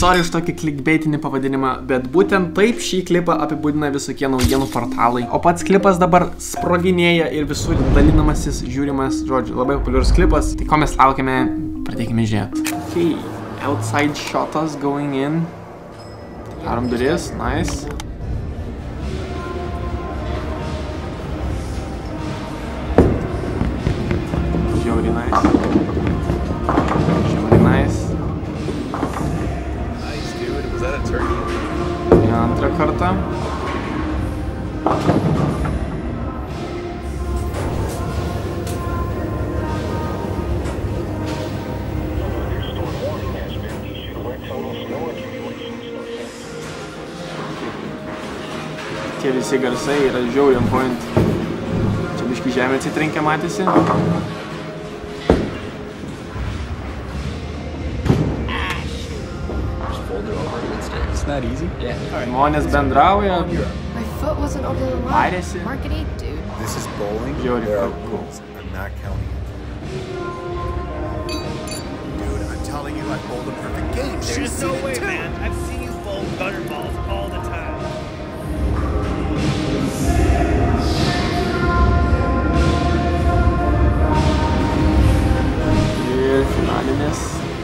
Sorry už tokį clickbaitinį pavadinimą, bet būtent taip šį klipą apibūdina visokie naujienų portalai. O pats klipas dabar sproginėja ir visur dalinamasis, žiūrimas, žodžiu, labai populiarus klipas. Tai ko mes laukiame, pradėkime žiūrėti. Okay, outside shotas going in. Darom duris, nice. Žiauriai nice. Žiauriai nice. Nice, dude. Was that a turkey? Ja, antrą kartą. Tie visi garsai yra žiauriai on point. Čia biškį žemė atsitrenkia, matėsi. It's not easy. Žmonės bendrauja, My foot wasn't over the line. Piracy. Marketing, dude. This is bowling. Jody, There are cool. rules. I'm not counting it. Dude, I'm telling you, I bowled a perfect game. There's no way, man. I've seen you bowl gutter balls all the time. ir finalinis.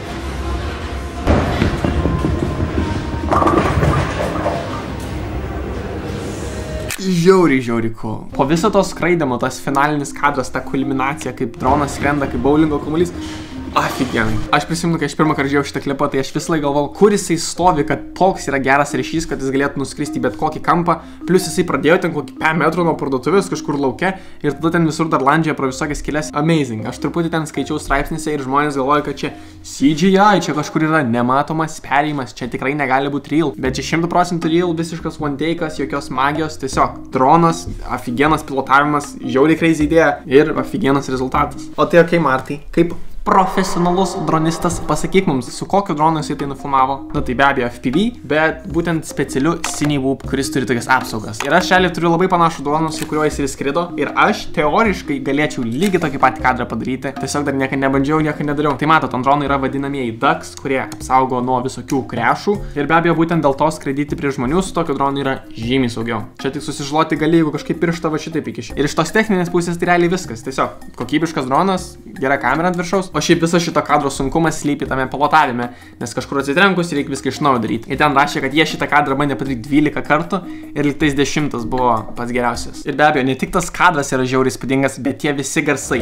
Žiauriai cool. Po viso to skraidimo, tas finalinis kadras, ta kulminacija, kaip dronas skrenda, kaip bowlingo kamuolys. Afigenai. Aš prisimenu, kai aš pirmą kartą žiūrėjau šitą klipą, tai aš visą laiką galvojau, kur jisai stovi, kad toks yra geras ryšys, kad jis galėtų nuskristi į bet kokį kampą. Plus jisai pradėjo ten kokį 5 metrų nuo parduotuvės kažkur lauke ir tada ten visur dar landžioja pro visokias skylės. Amazing. Aš truputį ten skaičiau straipsnėse ir žmonės galvoja, kad čia CGI, čia kažkur yra nematomas perėjimas, čia tikrai negali būti real. Bet čia 100% real, visiškas one take'as, jokios magijos, tiesiog dronas, afigenas pilotavimas, žiauriai crazy idėja ir afigenas rezultatas. O tai okei, Martai, kaip profesionalus dronistas, pasakyk mums, su kokiu dronu jisai tai nufilmavo? Na tai be abejo FPV, bet būtent specialiu Cinewoop, kuris turi tokias apsaugas. Ir aš realiai turiu labai panašų droną, su kuriuo jis ir skrido. Ir aš teoriškai galėčiau lygiai tokį patį kadrą padaryti. Tiesiog dar niekada nebandžiau, niekada nedariau. Tai matot, ant dronų yra vadinamieji ducks, kurie apsaugo nuo visokių krešų. Ir be abejo būtent dėl to skraidyti prie žmonių su tokiu dronu yra žymiai saugiau. Čia tik susižloti gali, jeigu kažkaip pirštą va šitaip įkiši. Ir iš tos techninės pusės tai realiai viskas. Tiesiog kokybiškas dronas, gera kamera ant viršaus. O šiaip viso šito kadro sunkumas slypi tame pilotavime, nes kažkur atsitrenkus reikia viską iš naujo daryti. Ir ten rašė, kad jie šitą kadrą bandė padaryti 12 kartų ir liktais 10 buvo pats geriausias. Ir be abejo, ne tik tas kadras yra žiauriai įspūdingas, bet tie visi garsai.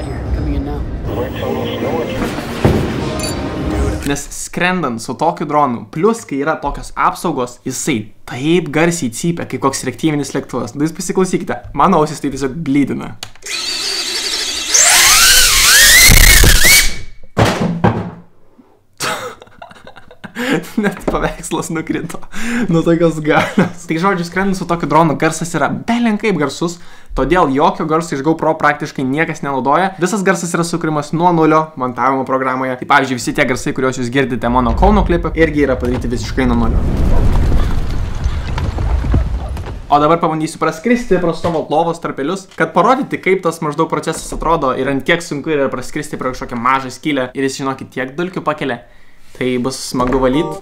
Nes skrendant su tokiu dronu, plus kai yra tokios apsaugos, jisai taip garsiai cypia, kaip koks reaktyvinis lėktuvas. Tai jūs pasiklausykite, mano ausis tai tiesiog blydina. Net paveikslas nukrito nuo tokios galios. Tai žodžiu, skrendant su tokiu dronu garsas yra belenkaip garsus, todėl jokio garso iš GoPro praktiškai niekas nenaudoja. Visas garsas yra sukuriamas nuo nulio montavimo programoje. Tai pavyzdžiui, visi tie garsai, kuriuos jūs girdite mano Kauno klipe, irgi yra padaryti visiškai nuo nulio. O dabar pabandysiu praskristi pro savo lovos tarpelius, kad parodyti, kaip tas maždaug procesas atrodo ir ant kiek sunku yra praskristi pro kažkokią mažą skylę ir jis, žinokit, tiek dulkių pakelia. Tai bus smagu valyti.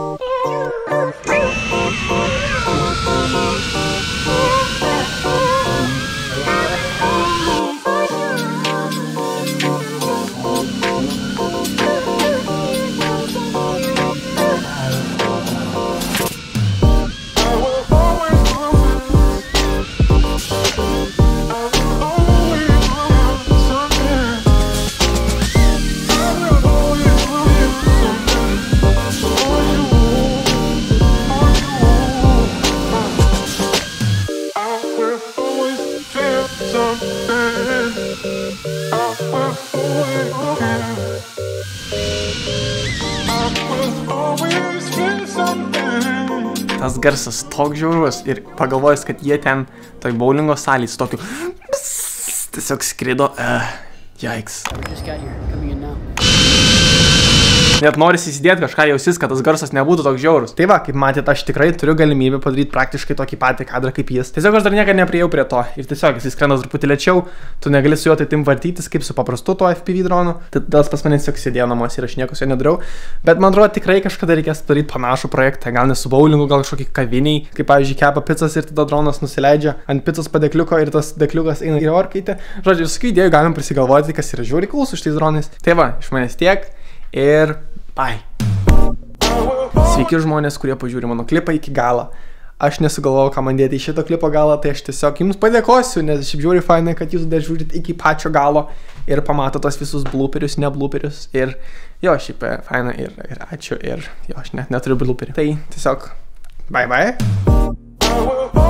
Tas garsas toks žiaurus ir pagalvojus, kad jie ten toj bowlingo salėj su tokiu tiesiog skrido, yikes. Net norisi įsidėti kažką jausis, kad tas garsas nebūtų toks žiaurus. Tai va, kaip matėte, aš tikrai turiu galimybę padaryti praktiškai tokį patį kadrą kaip jis. Tiesiog aš dar niekada nepriejau prie to. Ir tiesiog jis skrenda truputį lėčiau, tu negali su juo tai tim vartytis kaip su paprastu to FPV dronu. Todėl pas mane tiesiog sėdėjo namuose ir aš nieko su juo nedariau. Bet man atrodo, tikrai kažkada reikės padaryti panašų projektą. Gal ne su bowlingu, gal kažkokį kaviniai, kaip pavyzdžiui kepa pizzas ir tada dronas nusileidžia ant pizzos padekliuko ir tas dekliukas eina į orkaitę. Žodžiu, visokių idėjų galim prisigalvoti, kas yra žiauriai cool su šitais dronais. Tai va, iš manęs tiek ir bye. Sveiki žmonės, kurie pažiūri mano klipą iki galo. Aš nesugalvojau, ką man dėti į šito klipo galą, tai aš tiesiog jums padėkosiu, nes šiaip žiūri fainai, kad jūs dar žiūrit iki pačio galo ir pamato tos visus blooperius, ne blooperius. Ir jo, šiaip fainai ir ačiū ir jo, aš net neturiu blooperių. Tai tiesiog bye bye.